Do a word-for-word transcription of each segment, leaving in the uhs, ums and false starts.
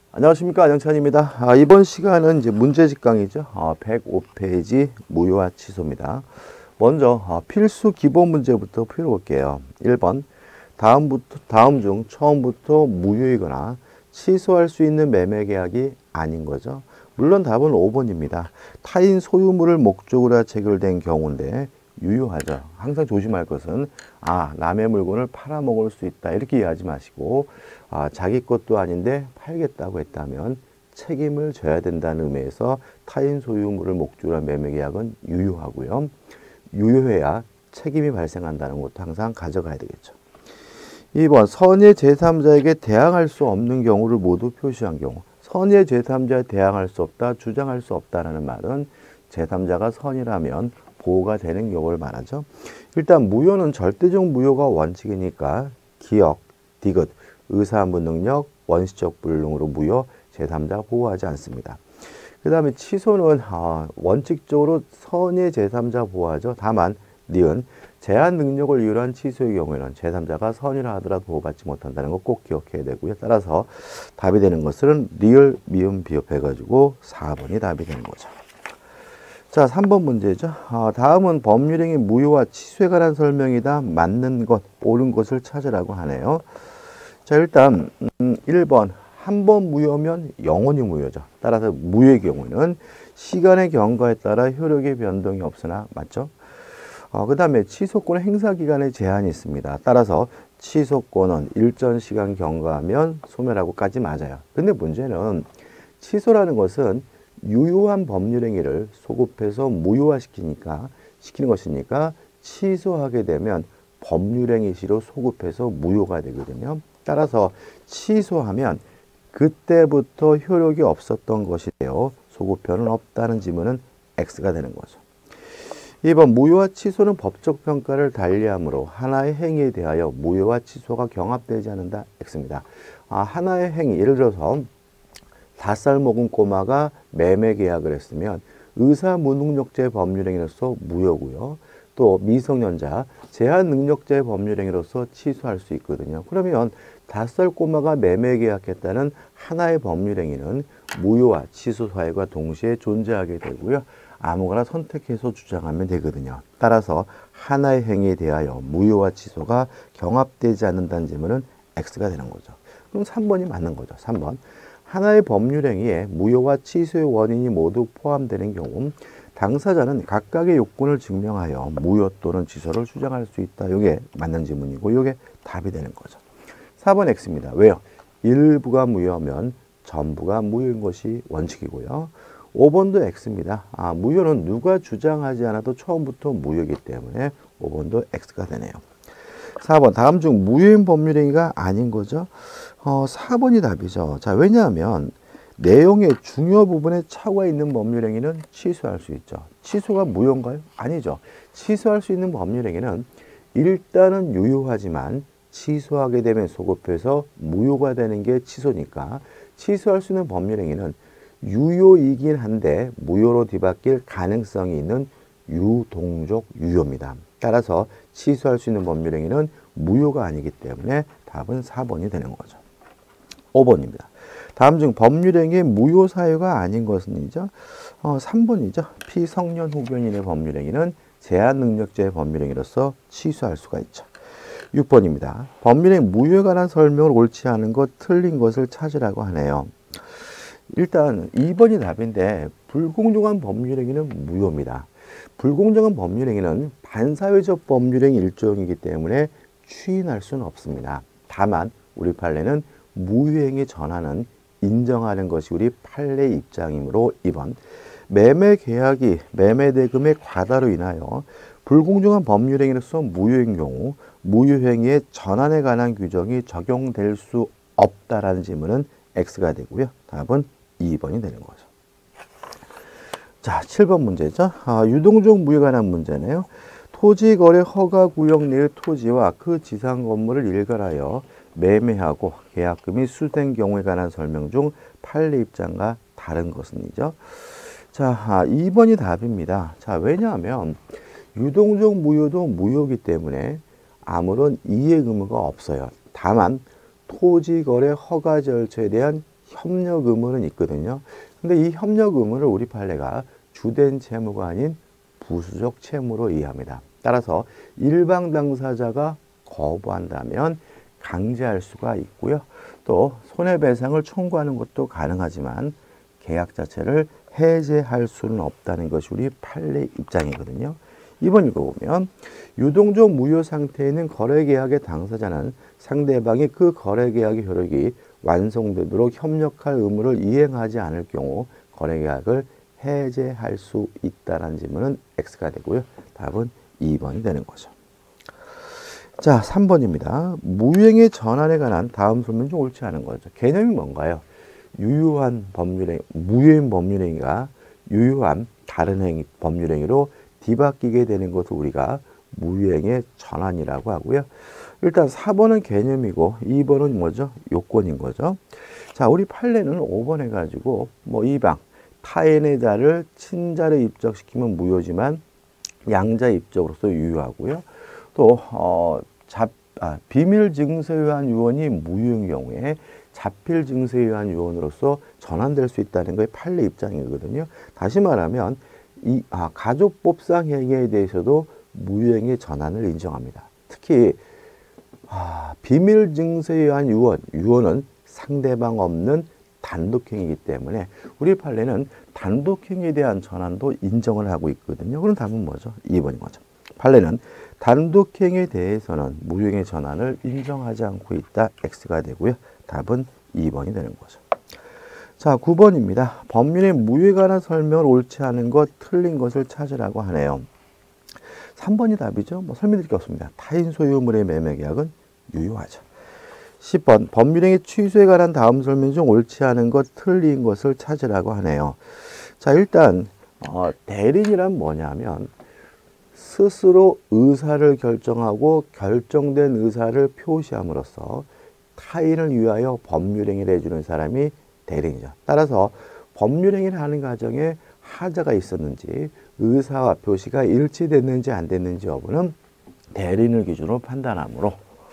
안녕하십니까, 안영찬입니다. 아, 이번 시간은 이제 문제집 강의죠. 아, 백오 페이지 무효와 취소입니다. 먼저 아, 필수 기본 문제부터 풀어볼게요. 일 번 다음부터 다음 중 처음부터 무효이거나 취소할 수 있는 매매 계약이 아닌 거죠. 물론 답은 오 번입니다. 타인 소유물을 목적으로 체결된 경우인데 유효하죠. 항상 조심할 것은 아 남의 물건을 팔아먹을 수 있다 이렇게 이해하지 마시고 아, 자기 것도 아닌데 팔겠다고 했다면 책임을 져야 된다는 의미에서 타인 소유물을 목적으로 한 매매 계약은 유효하고요. 유효해야 책임이 발생한다는 것도 항상 가져가야 되겠죠. 이 번 선의 제삼자에게 대항할 수 없는 경우를 모두 표시한 경우. 선의 제삼자에 대항할 수 없다, 주장할 수 없다라는 말은 제삼자가 선이라면 보호가 되는 경우를 말하죠. 일단 무효는 절대적 무효가 원칙이니까 기역, 디귿, 의사무능력, 원시적 불능으로 무효, 제삼자 보호하지 않습니다. 그 다음에 취소는 아, 원칙적으로 선의 제삼자 보호하죠. 다만 니은 제한 능력을 이유로 한 취소의 경우에는 제삼자가 선이라 하더라도 보호받지 못한다는 거 꼭 기억해야 되고요. 따라서 답이 되는 것은 리을, 미음, 비읍 해가지고 사 번이 답이 되는 거죠. 자, 삼 번 문제죠. 아, 다음은 법률행위 무효와 취소에 관한 설명이다. 맞는 것, 옳은 것을 찾으라고 하네요. 자, 일단 음, 일 번 한 번 무효면 영원히 무효죠. 따라서 무효의 경우는 시간의 경과에 따라 효력의 변동이 없으나 맞죠? 어, 그 다음에 취소권의 행사 기간에 제한이 있습니다. 따라서 취소권은 일정 시간 경과하면 소멸하고까지 맞아요. 근데 문제는 취소라는 것은 유효한 법률행위를 소급해서 무효화시키니까 시키는 것이니까 취소하게 되면 법률행위 시로 소급해서 무효가 되거든요. 따라서 취소하면 그때부터 효력이 없었던 것이되어 소급표는 없다는 지문은 X가 되는 거죠. 이 번 무효와 취소는 법적 평가를 달리하므로 하나의 행위에 대하여 무효와 취소가 경합되지 않는다. X입니다. 아, 하나의 행위, 예를 들어서 다섯 살 먹은 꼬마가 매매 계약을 했으면 의사무능력자의 법률행위로서 무효고요. 또 미성년자, 제한능력자의 법률행위로서 취소할 수 있거든요. 그러면 다섯 살 꼬마가 매매 계약했다는 하나의 법률행위는 무효와 취소 사유가 동시에 존재하게 되고요. 아무거나 선택해서 주장하면 되거든요. 따라서 하나의 행위에 대하여 무효와 취소가 경합되지 않는다는 질문은 X가 되는 거죠. 그럼 삼 번이 맞는 거죠. 삼 번. 하나의 법률행위에 무효와 취소의 원인이 모두 포함되는 경우 당사자는 각각의 요건을 증명하여 무효 또는 취소를 주장할 수 있다. 이게 맞는 질문이고 이게 답이 되는 거죠. 사 번 X입니다. 왜요? 일부가 무효하면 전부가 무효인 것이 원칙이고요. 오 번도 X입니다. 아, 무효는 누가 주장하지 않아도 처음부터 무효이기 때문에 오 번도 X가 되네요. 사 번 다음 중 무효인 법률행위가 아닌 거죠. 어, 사 번이 답이죠. 자, 왜냐하면 내용의 중요 부분에 차가 있는 법률행위는 취소할 수 있죠. 취소가 무효인가요? 아니죠. 취소할 수 있는 법률행위는 일단은 유효하지만 취소하게 되면 소급해서 무효가 되는 게 취소니까 취소할 수 있는 법률행위는 유효이긴 한데 무효로 뒤바뀔 가능성이 있는 유동적 유효입니다. 따라서 취소할 수 있는 법률행위는 무효가 아니기 때문에 답은 사 번이 되는 거죠. 오 번입니다. 다음 중 법률행위의 무효 사유가 아닌 것은이죠. 어, 삼 번이죠. 피성년 후견인의 법률행위는 제한능력자의 법률행위로서 취소할 수가 있죠. 육 번입니다. 법률행위 무효에 관한 설명을 옳지 않은 것, 틀린 것을 찾으라고 하네요. 일단 이 번이 답인데 불공정한 법률행위는 무효입니다. 불공정한 법률행위는 반사회적 법률행위 일종이기 때문에 추인할 수는 없습니다. 다만 우리 판례는 무효행위 전환은 인정하는 것이 우리 판례 입장이므로 이 번 매매 계약이 매매 대금의 과다로 인하여 불공정한 법률행위로서 무효인 경우 무효행위의 전환에 관한 규정이 적용될 수 없다라는 질문은 X가 되고요. 답은 이 번이 되는 거죠. 자, 칠 번 문제죠. 아, 유동적 무효에 관한 문제네요. 토지거래 허가구역 내의 토지와 그 지상 건물을 일괄하여 매매하고 계약금이 수수된 경우에 관한 설명 중 판례 입장과 다른 것은이죠. 자, 아, 이 번이 답입니다. 자, 왜냐하면 유동적 무효도 무효이기 때문에 아무런 이행 의무가 없어요. 다만 토지거래 허가 절차에 대한 협력 의무는 있거든요. 근데 이 협력 의무를 우리 판례가 주된 채무가 아닌 부수적 채무로 이해합니다. 따라서 일방 당사자가 거부한다면 강제할 수가 있고요. 또 손해배상을 청구하는 것도 가능하지만 계약 자체를 해제할 수는 없다는 것이 우리 판례 입장이거든요. 이번 읽어보면 유동적 무효 상태에 있는 거래계약의 당사자는 상대방이 그 거래계약의 효력이 완성되도록 협력할 의무를 이행하지 않을 경우 거래계약을 해제할 수 있다는 질문은 X가 되고요. 답은 이 번이 되는 거죠. 자, 삼 번입니다. 무효행위 전환에 관한 다음 설명 중 옳지 않은 거죠. 개념이 뭔가요? 유효한 법률행, 무효인 법률행위가 유효한 다른 행위, 법률행위로 뒤바뀌게 되는 것을 우리가 무효행위의 전환이라고 하고요. 일단 사 번은 개념이고 이 번은 뭐죠? 요건인 거죠. 자, 우리 판례는 오 번 해가지고 뭐 이방, 타인의 자를 친자를 입적시키면 무효지만 양자 입적으로서 유효하고요. 또 어, 잡, 아, 비밀 증서에 의한 유언이 무효인 경우에 자필 증서에 의한 유언으로서 전환될 수 있다는 게 판례 입장이거든요. 다시 말하면 이 아, 가족법상 행위에 대해서도 무효행위 전환을 인정합니다. 특히 아, 비밀 증서에 의한 유언, 유언은 상대방 없는 단독행위이기 때문에 우리 판례는 단독행위에 대한 전환도 인정을 하고 있거든요. 그럼 답은 뭐죠? 이 번인 거죠. 판례는 단독행위에 대해서는 무효행위 전환을 인정하지 않고 있다. X가 되고요. 답은 이 번이 되는 거죠. 자, 구 번입니다. 법률의 무효에 관한 설명을 옳지 않은 것, 틀린 것을 찾으라고 하네요. 삼 번이 답이죠. 뭐 설명드릴 게 없습니다. 타인 소유물의 매매 계약은 유효하죠. 십 번 법률행위 취소에 관한 다음 설명 중 옳지 않은 것, 틀린 것을 찾으라고 하네요. 자, 일단 어, 대리인이란 뭐냐면 스스로 의사를 결정하고 결정된 의사를 표시함으로써 타인을 위하여 법률행위를 해주는 사람이 대리인이죠. 따라서 법률행위를 하는 과정에 하자가 있었는지 의사와 표시가 일치됐는지 안 됐는지 여부는 대리인을 기준으로 판단하므로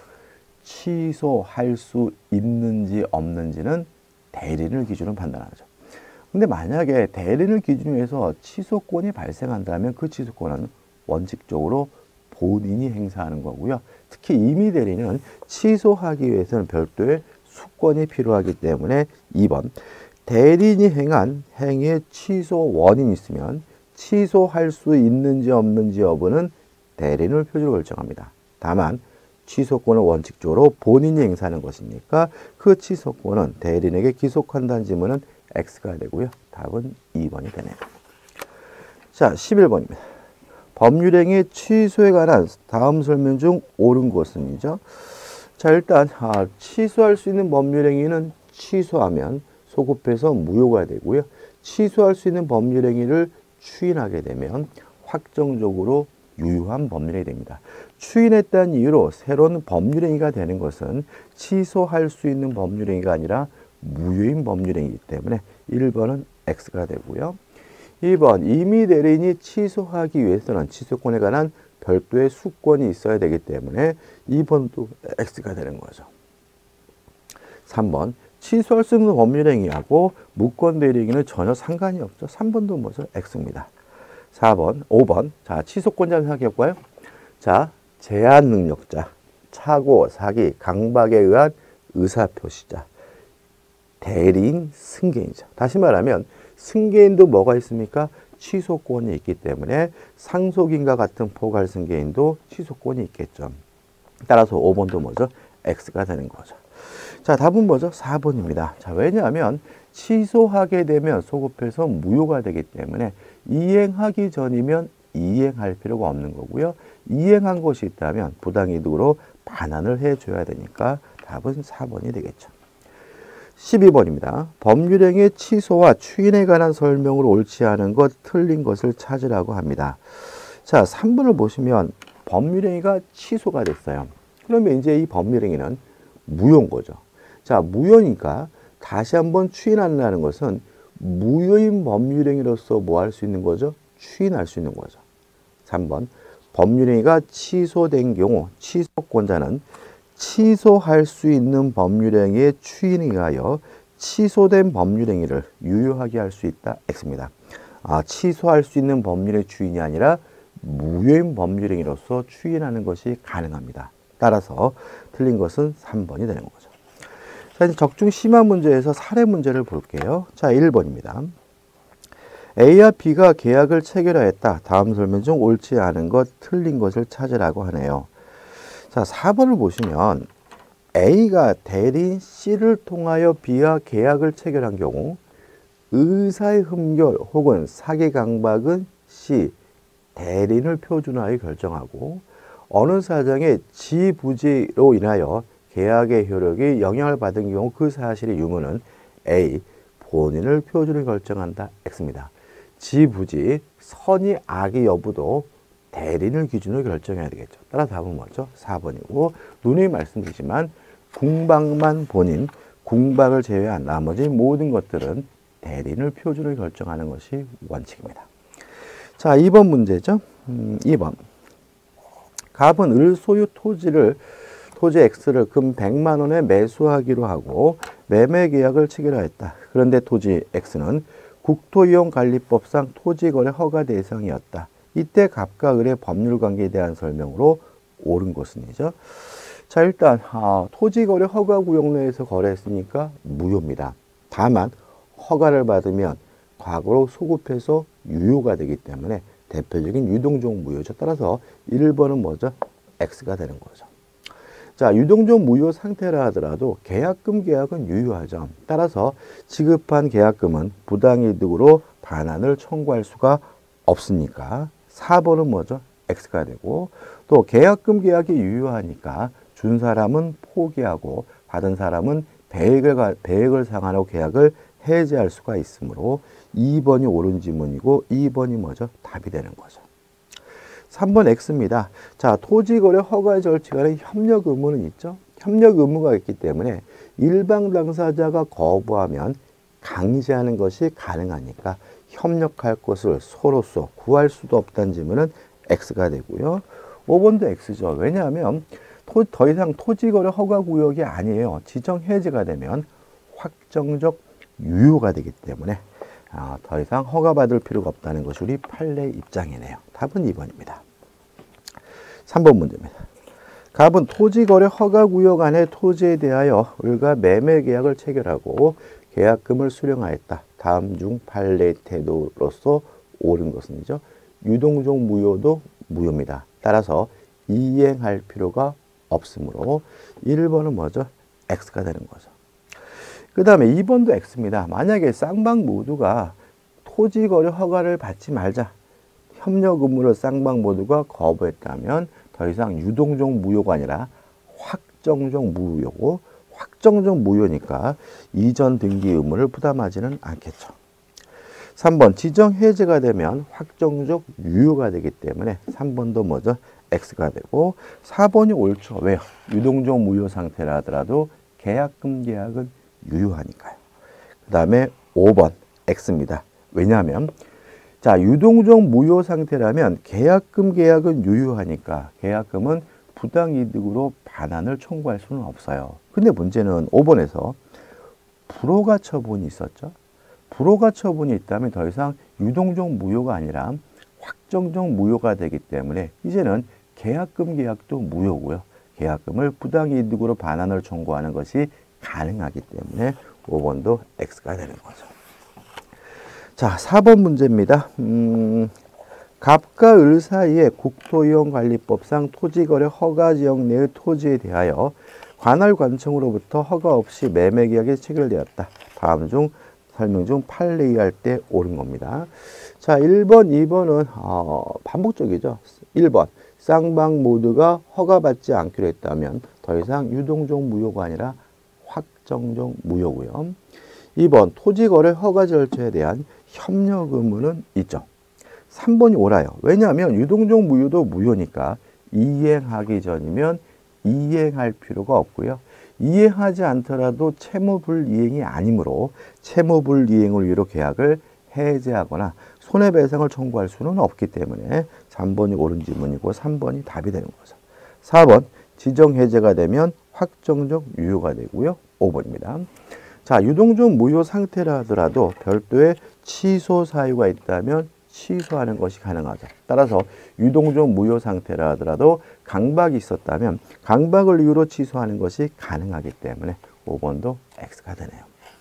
취소할 수 있는지 없는지는 대리인을 기준으로 판단하죠. 근데 만약에 대리인을 기준으로 해서 취소권이 발생한다면 그 취소권은 원칙적으로 본인이 행사하는 거고요. 특히 임의 대리는 취소하기 위해서는 별도의 수권이 필요하기 때문에 이 번 대리인이 행한 행위의 취소 원인이 있으면 취소할 수 있는지 없는지 여부는 대리인을 표준으로 결정합니다. 다만 취소권은 원칙적으로 본인이 행사하는 것이니까 그 취소권은 대리인에게 기속한다는 질문은 X가 되고요. 답은 이 번이 되네요. 자, 십일 번입니다. 법률행위 취소에 관한 다음 설명 중 옳은 것은이죠. 자, 일단 아, 취소할 수 있는 법률행위는 취소하면 소급해서 무효가 되고요. 취소할 수 있는 법률행위를 추인하게 되면 확정적으로 유효한 법률행위 됩니다. 추인했다는 이유로 새로운 법률행위가 되는 것은 취소할 수 있는 법률행위가 아니라 무효인 법률행위이기 때문에 일 번은 X가 되고요. 이 번 임의 대리인이 취소하기 위해서는 취소권에 관한 별도의 수권이 있어야 되기 때문에 이 번도 X가 되는 거죠. 삼 번 취소할 수 있는 법률행위하고 무권 대리인은 전혀 상관이 없죠. 삼 번도 뭐죠? X입니다. 사 번, 오 번. 자, 취소권자 생각해 볼까요? 자, 제한 능력자, 착오, 사기, 강박에 의한 의사표시자, 대리인, 승계인자. 다시 말하면 승계인도 뭐가 있습니까? 취소권이 있기 때문에 상속인과 같은 포괄 승계인도 취소권이 있겠죠. 따라서 오 번도 뭐죠? X가 되는 거죠. 자, 답은 뭐죠? 사 번입니다. 자, 왜냐하면 취소하게 되면 소급해서 무효가 되기 때문에 이행하기 전이면 이행할 필요가 없는 거고요. 이행한 것이 있다면 부당이득으로 반환을 해줘야 되니까 답은 사 번이 되겠죠. 십이 번입니다. 법률행위 취소와 추인에 관한 설명을 옳지 않은 것, 틀린 것을 찾으라고 합니다. 자, 삼 번을 보시면 법률행위가 취소가 됐어요. 그러면 이제 이 법률행위는 무효인 거죠. 자, 무효니까 다시 한번 추인한다는 것은 무효인 법률행위로서 뭐 할 수 있는 거죠? 추인할 수 있는 거죠. 삼 번 법률행위가 취소된 경우 취소권자는 취소할 수 있는 법률행위의 추인에 의하여 취소된 법률행위를 유효하게 할 수 있다. X입니다. 아, 취소할 수 있는 법률의 주인이 아니라 무효인 법률행위로서 추인하는 것이 가능합니다. 따라서 틀린 것은 삼 번이 되는 거죠. 자, 이제 적중 심화 문제에서 사례 문제를 볼게요. 자, 일 번입니다. A와 B가 계약을 체결하였다. 다음 설명 중 옳지 않은 것, 틀린 것을 찾으라고 하네요. 자, 사 번을 보시면 A가 대리인 C를 통하여 B와 계약을 체결한 경우 의사의 흠결 혹은 사기 강박은 C, 대리인을 표준화하여 결정하고 어느 사정의 지부지로 인하여 계약의 효력이 영향을 받은 경우 그 사실의 유무는 A, 본인을 표준으로 결정한다. X입니다. 지부지, 선의 악의 여부도 대리인을 기준으로 결정해야 되겠죠. 따라 답은 뭐죠? 사 번이고 누누이 말씀드리지만 궁박만 본인, 궁박을 제외한 나머지 모든 것들은 대리인을 표준으로 결정하는 것이 원칙입니다. 자, 이 번 문제죠. 음, 이 번. 갑은 을 소유 토지를 토지 X를 금 백만 원에 매수하기로 하고 매매 계약을 체결하였다. 그런데 토지 X는 국토이용관리법상 토지거래 허가 대상이었다. 이때 갑과 을의 법률관계에 대한 설명으로 옳은 것은이죠. 자, 일단 아, 토지거래 허가구역 내에서 거래했으니까 무효입니다. 다만 허가를 받으면 과거로 소급해서 유효가 되기 때문에 대표적인 유동종 무효죠. 따라서 일 번은 뭐죠? X가 되는 거죠. 자, 유동종 무효 상태라 하더라도 계약금 계약은 유효하죠. 따라서 지급한 계약금은 부당이득으로 반환을 청구할 수가 없으니까 사 번은 뭐죠? X가 되고 또 계약금 계약이 유효하니까 준 사람은 포기하고 받은 사람은 배액을, 배액을 상환하고 계약을 해지할 수가 있으므로 이 번이 옳은 지문이고 이 번이 뭐죠? 답이 되는 거죠. 삼 번 X입니다. 자, 토지거래 허가 절차간에 협력 의무는 있죠. 협력 의무가 있기 때문에 일방 당사자가 거부하면 강제하는 것이 가능하니까 협력할 것을 서로서 구할 수도 없다는 지문은 X가 되고요. 오 번도 X죠. 왜냐하면 토, 더 이상 토지거래 허가구역이 아니에요. 지정해제가 되면 확정적 유효가 되기 때문에 아, 더 이상 허가받을 필요가 없다는 것이 우리 판례 입장이네요. 답은 이 번입니다. 삼 번 문제입니다. 갑은 토지거래 허가구역 안의 토지에 대하여 을과 매매계약을 체결하고 계약금을 수령하였다. 다음 중 판례 태도로서 옳은 것은이죠. 유동종 무효도 무효입니다. 따라서 이행할 필요가 없으므로 일 번은 뭐죠? X가 되는 거죠. 그 다음에 이 번도 X입니다. 만약에 쌍방 모두가 토지거래 허가를 받지 말자. 협력 의무를 쌍방 모두가 거부했다면 더 이상 유동종 무효가 아니라 확정적 무효고 확정적 무효니까 이전 등기 의무를 부담하지는 않겠죠. 삼 번 지정 해제가 되면 확정적 유효가 되기 때문에 삼 번도 뭐죠? X가 되고 사 번이 옳죠. 왜요? 유동종 무효 상태라 하더라도 계약금 계약은 유효하니까요. 그 다음에 오 번 X입니다. 왜냐하면 자, 유동종 무효 상태라면 계약금 계약은 유효하니까 계약금은 부당이득으로 반환을 청구할 수는 없어요. 근데 문제는 오 번에서 불허가 처분이 있었죠. 불허가 처분이 있다면 더 이상 유동종 무효가 아니라 확정적 무효가 되기 때문에 이제는 계약금 계약도 무효고요. 계약금을 부당이득으로 반환을 청구하는 것이 가능하기 때문에 오 번도 X가 되는 거죠. 자, 사 번 문제입니다. 음, 갑과 을 사이에 국토이용관리법상 토지거래 허가지역 내의 토지에 대하여 관할관청으로부터 허가 없이 매매계약이 체결되었다. 다음 중 설명 중 판례할 때 옳은 겁니다. 자, 일 번, 이 번은 어, 반복적이죠. 일 번 쌍방 모두가 허가받지 않기로 했다면 더 이상 유동종 무효가 아니라 확정적 무효고요. 이 번 토지거래 허가 절차에 대한 협력 의무는 있죠. 삼 번이 옳아요. 왜냐하면 유동종 무효도 무효니까 이행하기 전이면 이행할 필요가 없고요. 이행하지 않더라도 채무불이행이 아니므로 채무불이행을 이유로 계약을 해제하거나 손해배상을 청구할 수는 없기 때문에 삼 번이 옳은 지문이고 삼 번이 답이 되는 거죠. 사 번 지정해제가 되면 확정적 유효가 되고요. 오 번입니다. 자, 유동종 무효 상태라 하더라도 별도의 취소 사유가 있다면 취소하는 것이 가능하죠. 따라서 유동종 무효 상태라 하더라도 강박이 있었다면 강박을 이유로 취소하는 것이 가능하기 때문에 오 번도 X가 되네요.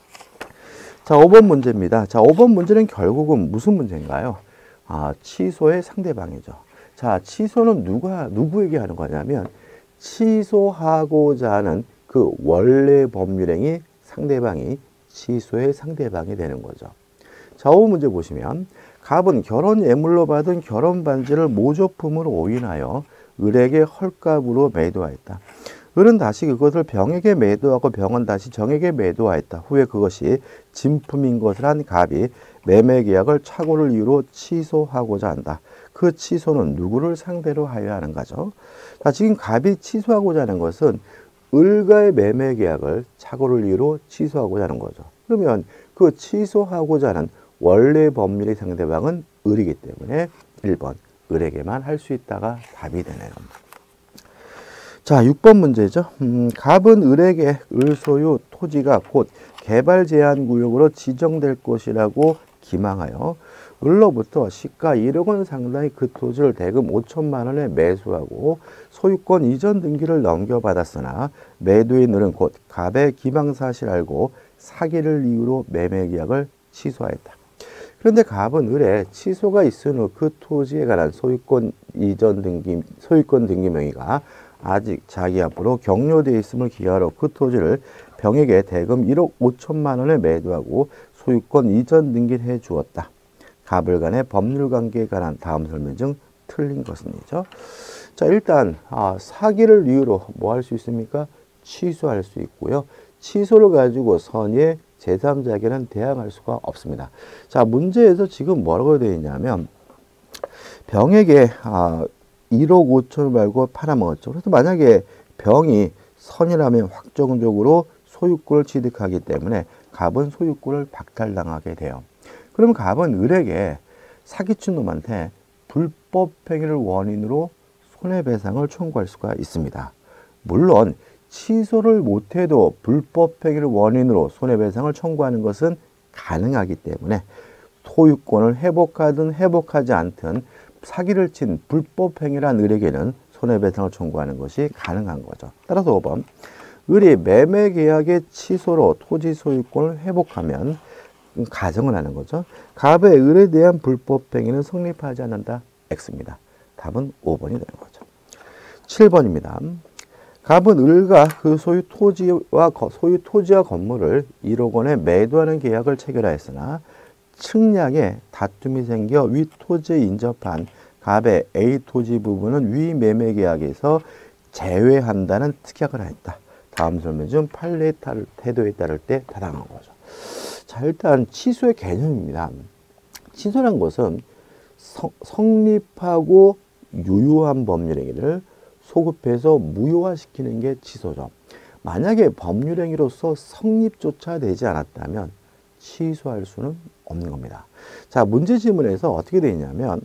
자, 오 번 문제입니다. 자, 오 번 문제는 결국은 무슨 문제인가요? 아, 취소의 상대방이죠. 자, 취소는 누가, 누구에게 하는 거냐면 취소하고자 하는 그 원래 법률행위 상대방이 취소의 상대방이 되는 거죠. 자, 오 번 문제 보시면 갑은 결혼 예물로 받은 결혼 반지를 모조품으로 오인하여 을에게 헐값으로 매도하였다. 을은 다시 그것을 병에게 매도하고 병은 다시 정에게 매도하였다. 후에 그것이 진품인 것을 한 갑이 매매 계약을 착오를 이유로 취소하고자 한다. 그 취소는 누구를 상대로 하여야 하는가죠? 자, 지금 갑이 취소하고자 하는 것은 을과의 매매 계약을 착오를 이유로 취소하고자 하는 거죠. 그러면 그 취소하고자 하는 원래 법률의 상대방은 을이기 때문에 일 번 을에게만 할 수 있다가 답이 되네요. 자, 육 번 문제죠. 음, 갑은 을에게 을 소유 토지가 곧 개발 제한 구역으로 지정될 것이라고 기망하여 을로부터 시가 일억 원 상당의 그 토지를 대금 오천만 원에 매수하고 소유권 이전 등기를 넘겨받았으나 매도인 을은 곧 갑의 기망 사실 알고 사기를 이유로 매매 계약을 취소하였다. 그런데 갑은 을에 취소가 있은 후 그 토지에 관한 소유권 이전 등기, 소유권 등기 명의가 아직 자기 앞으로 격려되어 있음을 기하로 그 토지를 병에게 대금 일억 오천만 원에 매도하고 소유권 이전 등기를 해 주었다. 갑을 간의 법률 관계에 관한 다음 설명 중 틀린 것은이죠. 자, 일단 아, 사기를 이유로 뭐 할 수 있습니까? 취소할 수 있고요. 취소를 가지고 선의의 제삼자에게는 대항할 수가 없습니다. 자, 문제에서 지금 뭐라고 되어 있냐면 병에게 아, 일억 오천을 말고 팔아먹었죠. 그래서 만약에 병이 선이라면 확정적으로 소유권을 취득하기 때문에 갑은 소유권을 박탈당하게 돼요. 그러면 갑은 을에게 사기친 놈한테 불법행위를 원인으로 손해배상을 청구할 수가 있습니다. 물론 취소를 못해도 불법행위를 원인으로 손해배상을 청구하는 것은 가능하기 때문에 소유권을 회복하든 회복하지 않든 사기를 친 불법행위란 을에게는 손해배상을 청구하는 것이 가능한 거죠. 따라서 오 번 을이 매매계약의 취소로 토지 소유권을 회복하면 가정을 하는 거죠. 갑의 을에 대한 불법행위는 성립하지 않는다. X입니다. 답은 오 번이 되는 거죠. 칠 번입니다. 갑은 을과 그 소유 토지와 소유 토지와 건물을 일억 원에 매도하는 계약을 체결하였으나 측량에 다툼이 생겨 위 토지에 인접한 갑의 A 토지 부분은 위 매매 계약에서 제외한다는 특약을 하였다. 다음 설명 중 판례의 태도에 따를 때 타당한 거죠. 자, 일단 취소의 개념입니다. 취소란 것은 성, 성립하고 유효한 법률행위를 소급해서 무효화시키는 게 취소죠. 만약에 법률행위로서 성립조차 되지 않았다면 취소할 수는 없는 겁니다. 자, 문제 지문에서 어떻게 되어 있냐면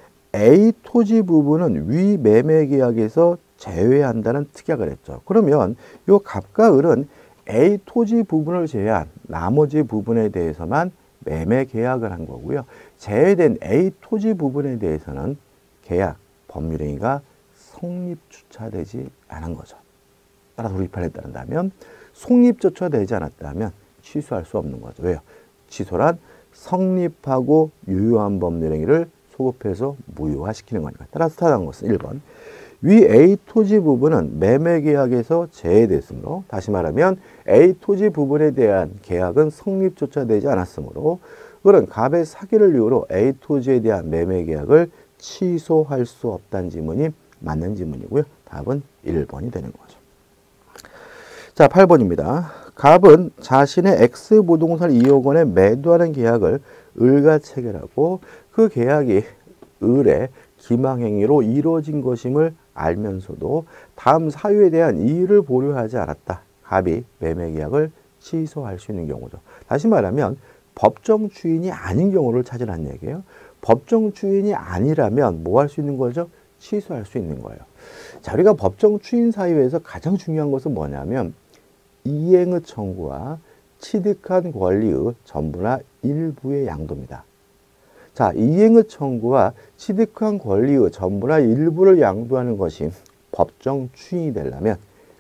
A 토지 부분은 위 매매 계약에서 제외한다는 특약을 했죠. 그러면 이 갑과 을은 A 토지 부분을 제외한 나머지 부분에 대해서만 매매 계약을 한 거고요. 제외된 A 토지 부분에 대해서는 계약, 법률행위가 성립조차 되지 않은 거죠. 따라서 우리 판례에 따른다면 성립조차 되지 않았다면 취소할 수 없는 거죠. 왜요? 취소란 성립하고 유효한 법률행위를 소급해서 무효화시키는 거니까. 따라서 타당한 것은 일 번 위 A 토지 부분은 매매 계약에서 제외됐으므로, 다시 말하면 A 토지 부분에 대한 계약은 성립조차 되지 않았으므로 그는 갑의 사기를 이유로 A 토지에 대한 매매 계약을 취소할 수 없다는 지문이 맞는 지문이고요. 답은 일 번이 되는 거죠. 자, 팔 번입니다. 갑은 자신의 X 부동산을 이억 원에 매도하는 계약을 을과 체결하고 그 계약이 을의 기망행위로 이루어진 것임을 알면서도 다음 사유에 대한 이의를 보류하지 않았다. 갑이 매매 계약을 취소할 수 있는 경우죠. 다시 말하면 법정 주인이 아닌 경우를 찾으라는 얘기예요. 법정 주인이 아니라면 뭐 할 수 있는 거죠? 취소할 수 있는 거예요. 자, 우리가 법정 추인 사유에서 가장 중요한 것은 뭐냐면 이행의 청구와 취득한 권리의 전부나 일부의 양도입니다. 자, 이행의 청구와 취득한 권리의 전부나 일부를 양도하는 것이 법정 추인이 되려면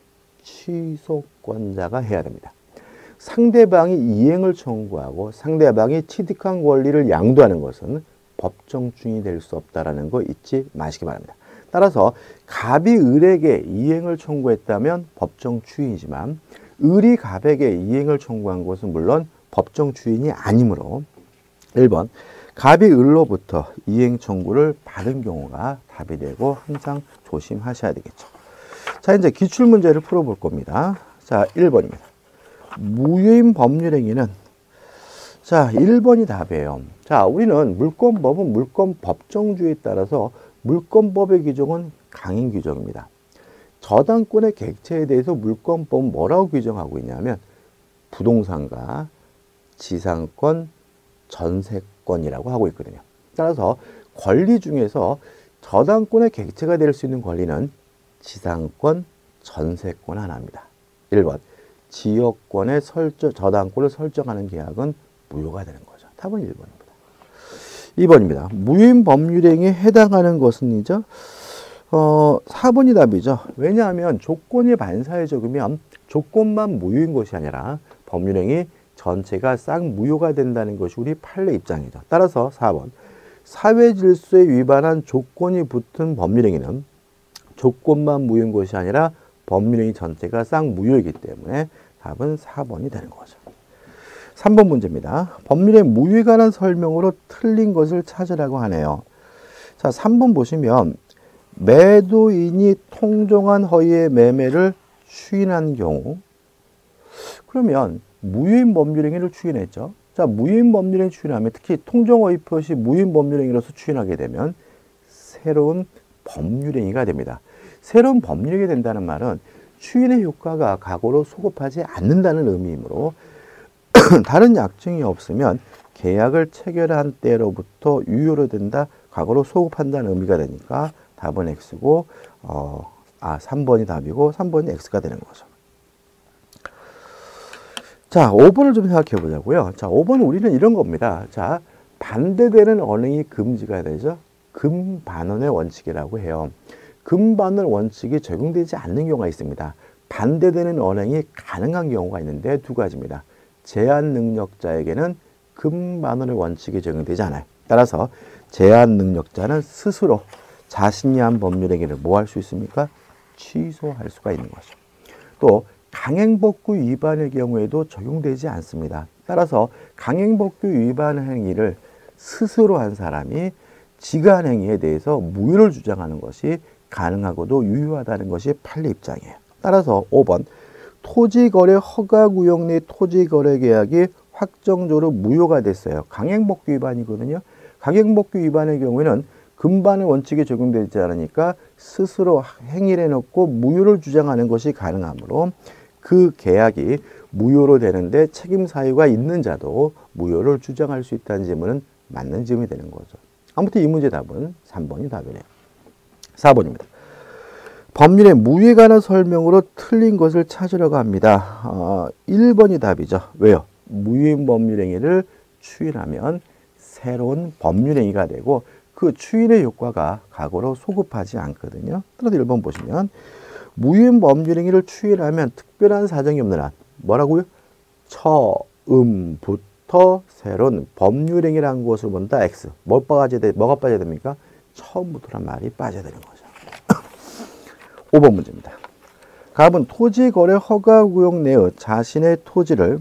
취소권자가 해야 됩니다. 상대방이 이행을 청구하고 상대방이 취득한 권리를 양도하는 것은 법정 추인이 될 수 없다는 거 잊지 마시기 바랍니다. 따라서 갑이 을에게 이행을 청구했다면 법정 추인이지만 을이 갑에게 이행을 청구한 것은 물론 법정 추인이 아니므로 일 번 갑이 을로부터 이행 청구를 받은 경우가 답이 되고 항상 조심하셔야 되겠죠. 자, 이제 기출문제를 풀어볼 겁니다. 자, 일 번입니다. 무효인 법률행위는 자, 일 번이 답이에요. 자, 우리는 물권법은 물권 법정주의에 따라서 물권법의 규정은 강행 규정입니다. 저당권의 객체에 대해서 물권법은 뭐라고 규정하고 있냐면 부동산과 지상권, 전세권이라고 하고 있거든요. 따라서 권리 중에서 저당권의 객체가 될 수 있는 권리는 지상권, 전세권 하나입니다. 일 번 지역권의 설정, 저당권을 설정하는 계약은 무효가 되는 거죠. 답은 일 번입니다. 이 번입니다. 무효인 법률행위에 해당하는 것은 이죠. 어, 사 번이 답이죠. 왜냐하면 조건이 반사에 적으면 조건만 무효인 것이 아니라 법률행위 전체가 싹 무효가 된다는 것이 우리 판례 입장이죠. 따라서 사 번 사회 질서에 위반한 조건이 붙은 법률행위는 조건만 무효인 것이 아니라 법률행위 전체가 싹 무효이기 때문에 답은 사 번이 되는 거죠. 삼 번 문제입니다. 법률의 무효에 관한 설명으로 틀린 것을 찾으라고 하네요. 자, 삼 번 보시면 매도인이 통정한 허위의 매매를 추인한 경우 그러면 무효인 법률행위를 추인했죠. 자, 무효인 법률행위 추인하면 특히 통정허위 표시 무효인 법률행위로서 추인하게 되면 새로운 법률행위가 됩니다. 새로운 법률행위가 된다는 말은 추인의 효과가 과거로 소급하지 않는다는 의미이므로 다른 약정이 없으면 계약을 체결한 때로부터 유효로 된다. 과거로 소급한다는 의미가 되니까 답은 X고 어, 아, 삼 번이 답이고 삼 번이 X가 되는 거죠. 자, 오 번을 좀 생각해 보자고요. 자, 오 번은 우리는 이런 겁니다. 자, 반대되는 언행이 금지가 되죠. 금반원의 원칙이라고 해요. 금반원 원칙이 적용되지 않는 경우가 있습니다. 반대되는 언행이 가능한 경우가 있는데 두 가지입니다. 제한 능력자에게는 금반원의 원칙이 적용되지 않아요. 따라서 제한 능력자는 스스로 자신이 한 법률행위를 뭐 할 수 있습니까? 취소할 수가 있는 거죠. 또 강행법규 위반의 경우에도 적용되지 않습니다. 따라서 강행법규 위반 행위를 스스로 한 사람이 지가 한 행위에 대해서 무효를 주장하는 것이 가능하고도 유효하다는 것이 판례 입장이에요. 따라서 오 번 토지거래 허가구역 내 토지거래 계약이 확정적으로 무효가 됐어요. 강행법규 위반이거든요. 강행법규 위반의 경우에는 금반의 원칙이 적용되지 않으니까 스스로 행위를 해놓고 무효를 주장하는 것이 가능하므로 그 계약이 무효로 되는데 책임 사유가 있는 자도 무효를 주장할 수 있다는 질문은 맞는 질문이 되는 거죠. 아무튼 이 문제 답은 삼 번이 답이네요. 사 번입니다. 법률의 무효에 관한 설명으로 틀린 것을 찾으려고 합니다. 어, 일 번이 답이죠. 왜요? 무효인 법률행위를 추인하면 새로운 법률행위가 되고 그 추인의 효과가 과거로 소급하지 않거든요. 따라서 일 번 보시면 무효인 법률행위를 추인하면 특별한 사정이 없는 한 뭐라고요? 처음부터 새로운 법률행위라는 것을 본다. X. 뭘 빠져야 돼? 뭐가 빠져야 됩니까? 처음부터란 말이 빠져야 되는 거죠. 오 번 문제입니다. 갑은 토지거래 허가구역 내의 자신의 토지를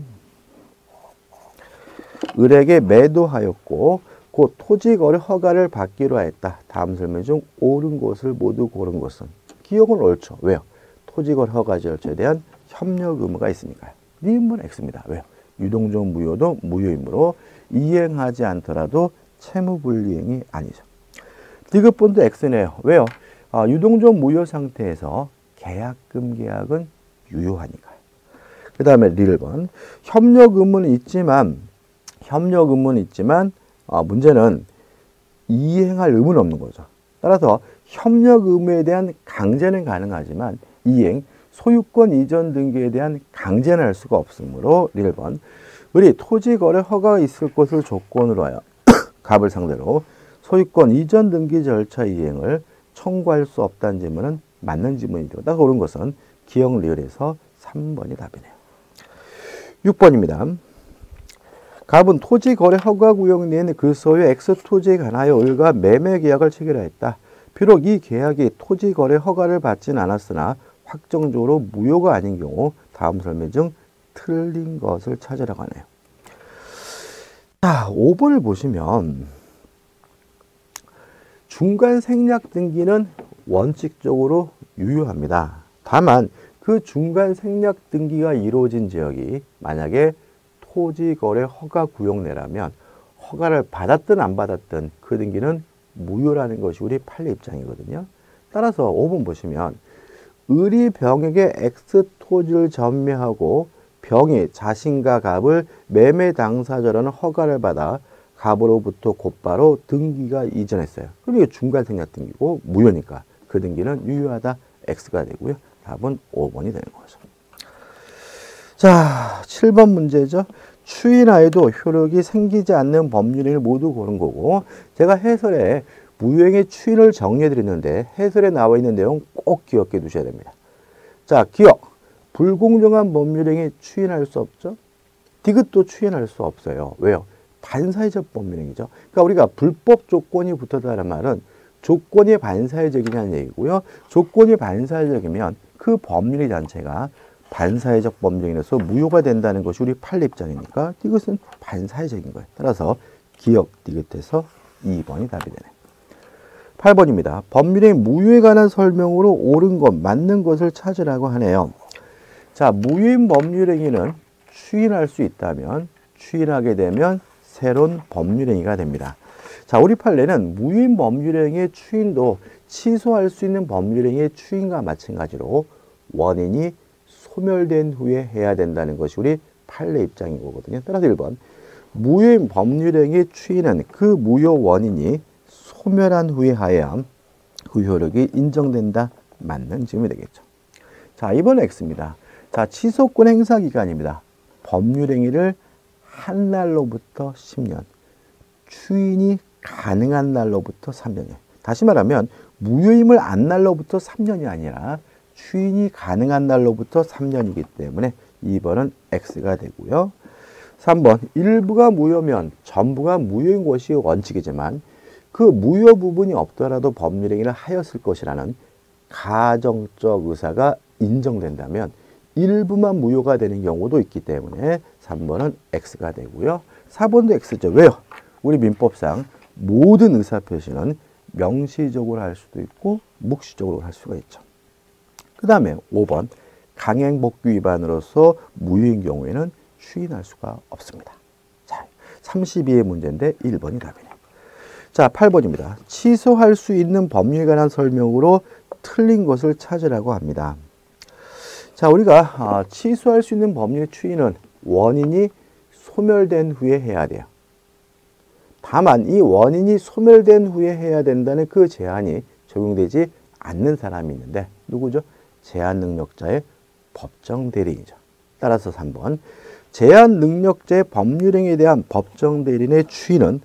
을에게 매도하였고 그 토지거래 허가를 받기로 하였다. 다음 설명 중 옳은 것을 모두 고른 것은 기억은 옳죠. 왜요? 토지거래 허가 절차에 대한 협력 의무가 있으니까요. 니은은 X입니다. 왜요? 유동적 무효도 무효이므로 이행하지 않더라도 채무불이행이 아니죠. 디귿번도 X네요. 왜요? 아, 유동적 무효 상태에서 계약금 계약은 유효하니까요. 그 다음에 일 번 협력 의무는 있지만 협력 의무는 있지만 아, 문제는 이행할 의무는 없는 거죠. 따라서 협력 의무에 대한 강제는 가능하지만 이행, 소유권 이전 등기에 대한 강제는 할 수가 없으므로 일 번 을이 토지거래 허가가 있을 것을 조건으로 하여 갑을 상대로 소유권 이전 등기 절차 이행을 청구할 수 없다는 질문은 맞는 질문이죠. 딱 옳은 것은 기억 리을에서 삼 번이 답이네요. 육 번입니다. 갑은 토지거래 허가 구역 내에 그 소유 X토지에 관하여 을과 매매 계약을 체결하였다. 비록 이 계약이 토지거래 허가를 받지는 않았으나 확정적으로 무효가 아닌 경우 다음 설명 중 틀린 것을 찾으라고 하네요. 자, 오 번을 보시면 중간 생략 등기는 원칙적으로 유효합니다. 다만 그 중간 생략 등기가 이루어진 지역이 만약에 토지거래 허가 구역 내라면 허가를 받았든 안 받았든 그 등기는 무효라는 것이 우리 판례 입장이거든요. 따라서 오 번 보시면 을이 병에게 X토지를 전매하고 병이 자신과 갑을 매매 당사자라는 허가를 받아 갑으로부터 곧바로 등기가 이전했어요. 그럼 이게 중간 생략 등기고 무효니까 그 등기는 유효하다. X가 되고요. 답은 오 번이 되는 거죠. 자, 칠 번 문제죠. 추인하여도 효력이 생기지 않는 법률행위를 모두 고른 거고, 제가 해설에 무효행위 추인을 정리해 드렸는데 해설에 나와 있는 내용 꼭 기억해 두셔야 됩니다. 자, 기억. 불공정한 법률행위 추인할 수 없죠. 디귿도 추인할 수 없어요. 왜요? 반사회적 법률행위죠. 그러니까 우리가 불법 조건이 붙었다는 말은 조건이 반사회적이냐는 얘기고요. 조건이 반사회적이면 그 법률 자체가 반사회적 법률행위로서 무효가 된다는 것이 우리 판례 입장이니까 이것은 반사회적인 거예요. 따라서 기억 디귿에서 이 번이 답이 되네. 팔 번입니다. 법률의 무효에 관한 설명으로 옳은 것, 맞는 것을 찾으라고 하네요. 자, 무효인 법률행위는 추인할 수 있다면 추인하게 되면 새로운 법률행위가 됩니다. 자, 우리 판례는 무효인 법률행위의 추인도 취소할 수 있는 법률행위의 추인과 마찬가지로 원인이 소멸된 후에 해야 된다는 것이 우리 판례 입장인 거거든요. 따라서 일 번 무효인 법률행위의 추인은 그 무효 원인이 소멸한 후에 하여야 그 효력이 인정된다. 맞는 질문이 되겠죠. 자, 이번은 X입니다. 자, 취소권 행사 기간입니다. 법률행위를 한 날로부터 십 년, 추인이 가능한 날로부터 삼 년이에요. 다시 말하면 무효임을 안 날로부터 삼 년이 아니라 추인이 가능한 날로부터 삼 년이기 때문에 이 번은 X가 되고요. 삼 번 일부가 무효면 전부가 무효인 것이 원칙이지만 그 무효 부분이 없더라도 법률행위를 하였을 것이라는 가정적 의사가 인정된다면 일부만 무효가 되는 경우도 있기 때문에 삼 번은 X가 되고요. 사 번도 X죠. 왜요? 우리 민법상 모든 의사표시는 명시적으로 할 수도 있고 묵시적으로 할 수가 있죠. 그 다음에 오 번 강행복귀 위반으로서 무효인 경우에는 추인할 수가 없습니다. 자, 삼십이의 문제인데 일 번이 답이네요. 자, 팔 번입니다. 취소할 수 있는 법률에 관한 설명으로 틀린 것을 찾으라고 합니다. 자, 우리가 아, 취소할 수 있는 법률의 추인은 원인이 소멸된 후에 해야 돼요. 다만 이 원인이 소멸된 후에 해야 된다는 그 제한이 적용되지 않는 사람이 있는데 누구죠? 제한 능력자의 법정 대리인이죠. 따라서 삼 번 제한 능력자의 법률행위에 대한 법정 대리인의 추인은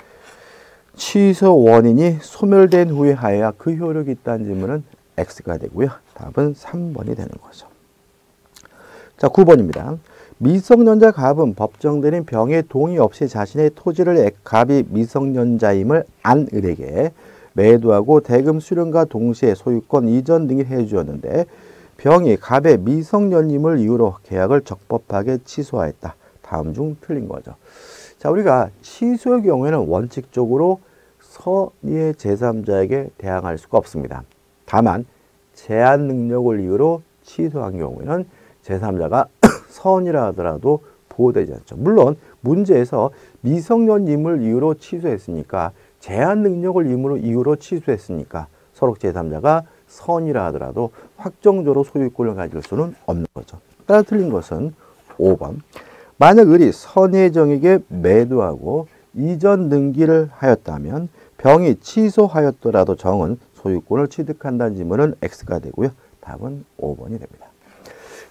취소 원인이 소멸된 후에 하여야 그 효력이 있다는 질문은 X가 되고요. 답은 삼 번이 되는 거죠. 자, 구 번입니다. 미성년자 갑은 법정 대리인 병의 동의 없이 자신의 토지를 갑이 미성년자임을 안 을에게 매도하고 대금 수령과 동시에 소유권 이전 등을 해주었는데 병이 갑의 미성년임을 이유로 계약을 적법하게 취소하였다. 다음 중 틀린 거죠. 자, 우리가 취소의 경우에는 원칙적으로 선의의 제삼자에게 대항할 수가 없습니다. 다만 제한 능력을 이유로 취소한 경우에는 제삼자가 선이라 하더라도 보호되지 않죠. 물론 문제에서 미성년임을 이유로 취소했으니까 제한 능력을 이유로, 이유로 취소했으니까 서로 제삼자가 선이라 하더라도 확정적으로 소유권을 가질 수는 없는 거죠. 따라 틀린 것은 오 번 만약 을이 선의 정에게 매도하고 이전 등기를 하였다면 병이 취소하였더라도 정은 소유권을 취득한다는 질문은 X가 되고요. 답은 오 번이 됩니다.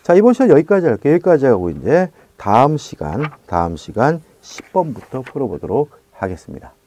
자, 이번 시간 여기까지 할게요. 여기까지 하고 이제 다음 시간, 다음 시간 십 번부터 풀어보도록 하겠습니다.